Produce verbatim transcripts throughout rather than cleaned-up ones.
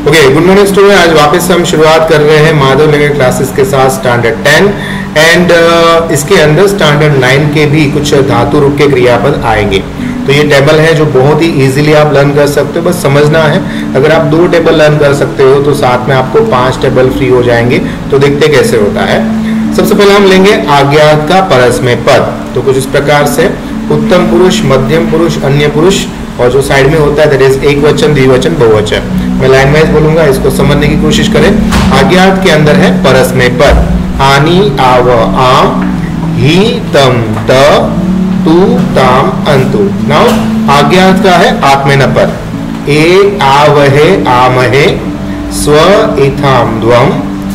Okay, good morning student. आज वापस हम शुरुआत कर रहे हैं माधव लिंगे क्लासेस के साथ स्टैंडर्ड टेन एंड uh, इसके अंदर स्टैंडर्ड नाइन के भी कुछ धातु रूप के क्रियापद आएंगे। तो ये टेबल है जो बहुत ही इजीली आप लर्न कर सकते हो, बस समझना है। अगर आप दो टेबल लर्न कर सकते हो तो साथ में आपको पांच टेबल फ्री हो जाएंगे। तो देखते कैसे होता है। सबसे पहले हम लेंगे आज्ञात का परस्मय पद। तो कुछ इस प्रकार से उत्तम पुरुष, मध्यम पुरुष, अन्य पुरुष और जो साइड में होता है दैट इज एक वचन, द्विवचन, बहुवचन। मैं लाइन वाइज बोलूंगा, इसको समझने की कोशिश करें। आज्ञात के अंदर है परस्मय पद। आनी, आव, आम, ही, तम, त, तू, ताम, अंतु। नाउ आज्ञात का है आत्मनेपद। ए, आवहे, आमहे, स्व, इथाम, द्वम,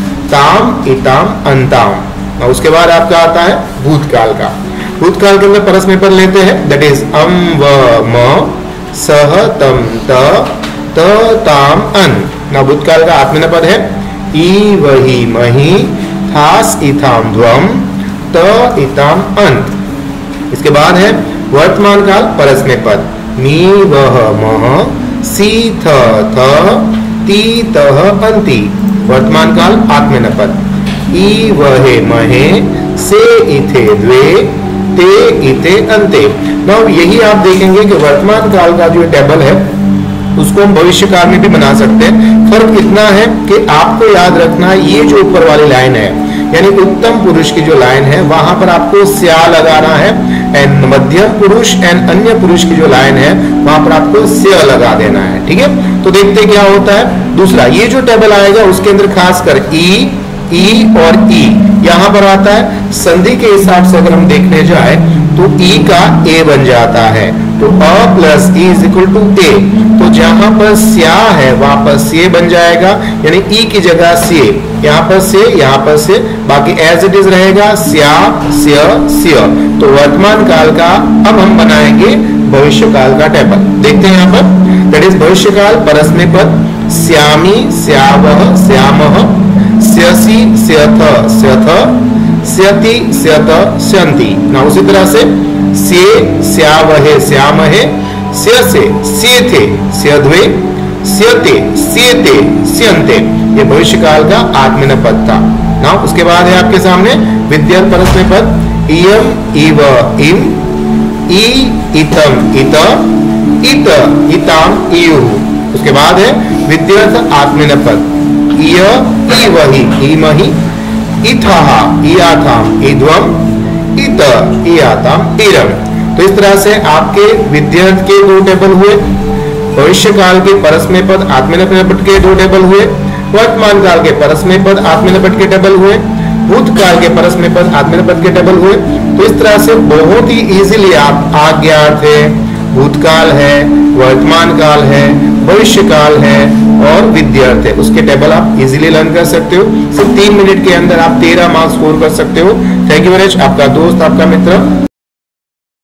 ताम, इताम, अंताम। नाउ उसके बाद आपका आता है भूतकाल का। भूतकाल के अंदर परस्मय पद लेते हैं दैट इज अम, व, म, सह, तम, त, त, ताम, अन। ना भूतकाल का आत्मनेपद है ई, वही, मही, थास, इथाम, ध्वम, त, इताम, अंत। इसके बाद है वर्तमान काल परस्मय पद। मी, वह, मह, सी, थ, थ, ती, तह, अंति। वर्तमान काल आत्मनेपद। ई, वहे, महे, से, इथे, द्वे, ते, इते, अंते। ना यही आप देखेंगे कि वर्तमान काल का जो टेबल है उसको हम भविष्य काल में भी बना सकते हैं। फर्क इतना है कि आपको याद रखना है ये जो ऊपर वाली लाइन है यानी उत्तम पुरुष की जो लाइन है वहां पर आपको स्या लगाना है एंड मध्यम पुरुष एंड अन्य पुरुष की जो लाइन है वहां पर आपको स्य लगा देना है। ठीक है, तो देखते क्या होता है। दूसरा ये जो टेबल आएगा उसके अंदर खासकर ई, ई और ई यहां पर आता है। संधि के हिसाब से अगर हम देखने जाए तो ई का ए बन जाता है। तो A plus E is equal to A. तो जहां पर स्या है वहां पर से बन जाएगा यानी ई की जगह से, यहाँ पर से, यहाँ पर से, बाकी एज इट इज रहेगा स्या, स्य, स्य। तो वर्तमान काल का अब हम बनाएंगे भविष्य काल का टेबल। देखते हैं यहाँ पर दैट इज भविष्य काल परस्मय पद। श्यामी, श्यावह, श्यामह, स्यसि, स्यथ, स्यथ, स्यति, स्यत, स्यन्ति। ना उसी तरह से से, स्यावहे, श्यामहे, स्यसे, स्येथे, स्यध्वे, स्यते, स्येते, स्यन्ते। ये भविष्य काल का आत्मनेपद था। ना उसके बाद है आपके सामने विद्यर्थ परस्मय पद। इयम, इव, इम, ई, इतम, इत, इत, इताम, इयुः। उसके बाद है विद्यर्थ आत्मनेपद। इय, इवहि, इमहि, इथः, इयाथाम, इध्वम, इत, इयाताम, इरम। तो इस तरह से आपके विद्यर्थ के दो टेबल हुए, भविष्य काल के परस्मय पद आत्मनेपद के दो टेबल हुए, वर्तमान काल के परस्मय पद आत्मनेपद के टेबल हुए, भूतकाल के परस्मय पद आत्मनेपद के टेबल हुए। तो इस तरह से बहुत ही इजीली आप आज्ञात है, भूतकाल है, वर्तमान काल है, भविष्य काल है और विद्यर्थ है उसके टेबल आप इजीली लर्न कर सकते हो। सिर्फ तीन मिनट के अंदर आप तेरह मार्क्स स्कोर कर सकते हो। Thank you very much. आपका दोस्त, आपका मित्र